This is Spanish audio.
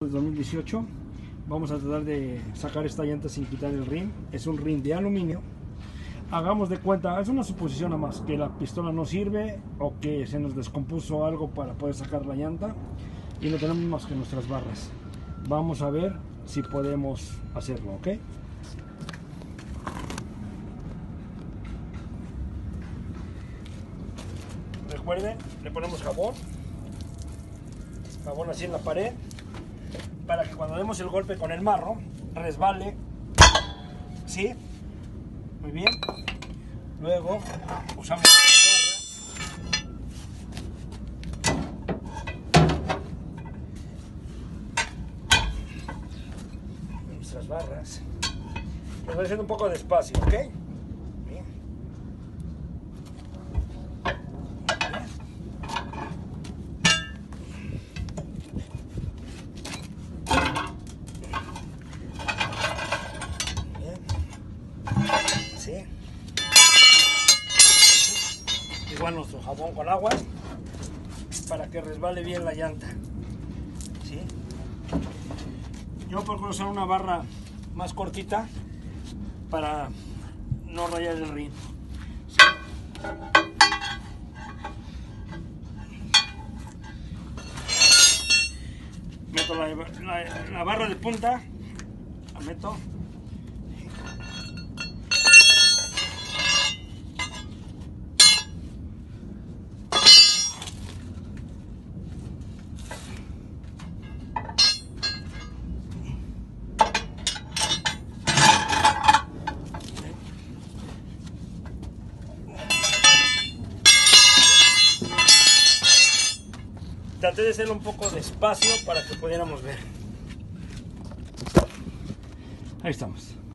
2018. Vamos a tratar de sacar esta llanta sin quitar el rin. Es un rin de aluminio. Hagamos de cuenta, es una suposición nada más, que la pistola no sirve o que se nos descompuso algo para poder sacar la llanta y no tenemos más que nuestras barras. Vamos a ver si podemos hacerlo, ¿ok? Recuerden, le ponemos jabón así en la pared para que cuando demos el golpe con el marro resbale, ¿sí? Muy bien. Luego usamos nuestras barras. Lo voy haciendo un poco despacio, ¿ok? Bien. ¿Sí? Igual nuestro jabón con agua para que resbale bien la llanta, ¿sí? Yo procuro usar una barra más cortita para no rayar el rin, ¿sí? Meto la barra de punta, la meto. Traté de hacerlo un poco despacio para que pudiéramos ver. Ahí estamos.